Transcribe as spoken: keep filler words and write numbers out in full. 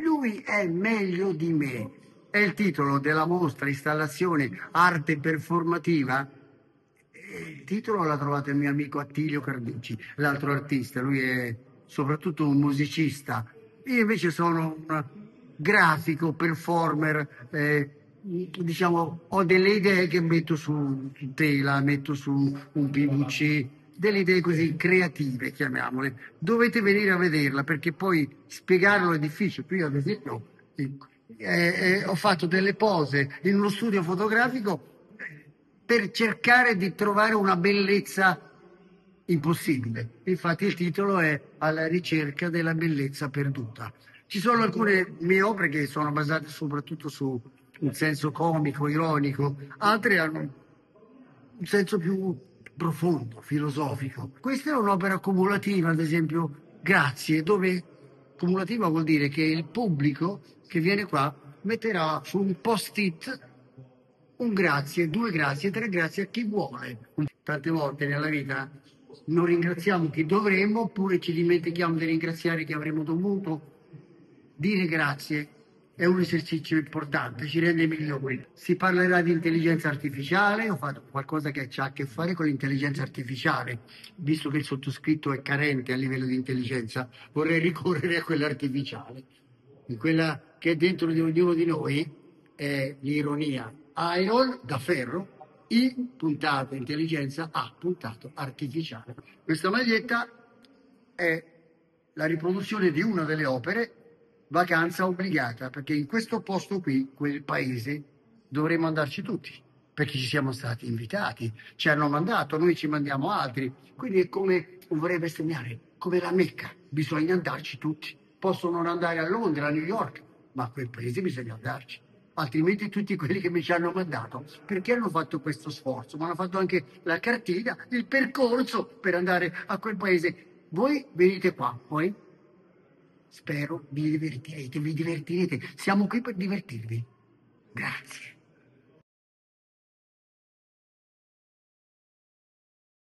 Lui è meglio di me. È il titolo della mostra installazione arte performativa. Il titolo l'ha trovato il mio amico Attilio Carducci, l'altro artista. Lui è soprattutto un musicista. Io invece sono un grafico, performer, eh, diciamo, ho delle idee che metto su tela, metto su un P V C, delle idee così creative, chiamiamole. Dovete venire a vederla perché poi spiegarlo è difficile. Qui, ad esempio, eh, eh, ho fatto delle pose in uno studio fotografico per cercare di trovare una bellezza impossibile. Infatti il titolo è Alla ricerca della bellezza perduta. Ci sono alcune mie opere che sono basate soprattutto su un senso comico, ironico, altre hanno un senso più profondo, filosofico. Questa è un'opera cumulativa, ad esempio, Grazie, dove cumulativa vuol dire che il pubblico che viene qua metterà su un post-it un grazie, due grazie, tre grazie a chi vuole. Tante volte nella vita non ringraziamo chi dovremmo oppure ci dimentichiamo di ringraziare chi avremmo dovuto. Dire grazie è un esercizio importante, ci rende migliori. Si parlerà di intelligenza artificiale, ho fatto qualcosa che ha a che fare con l'intelligenza artificiale, visto che il sottoscritto è carente a livello di intelligenza, vorrei ricorrere a quella artificiale, in quella che è dentro di ognuno di noi, è l'ironia. Iron da ferro, I puntato intelligenza, A puntato artificiale. Questa maglietta è la riproduzione di una delle opere Vacanza obbligata, perché in questo posto qui, quel paese, dovremmo andarci tutti, perché ci siamo stati invitati, ci hanno mandato, noi ci mandiamo altri, quindi è come vorrei bestemmiare, come la Mecca, bisogna andarci tutti. Posso non andare a Londra, a New York, ma a quel paese bisogna andarci. Altrimenti tutti quelli che mi ci hanno mandato, perché hanno fatto questo sforzo? Ma hanno fatto anche la cartina, il percorso per andare a quel paese. Voi venite qua, poi spero vi divertirete, vi divertirete. Siamo qui per divertirvi. Grazie.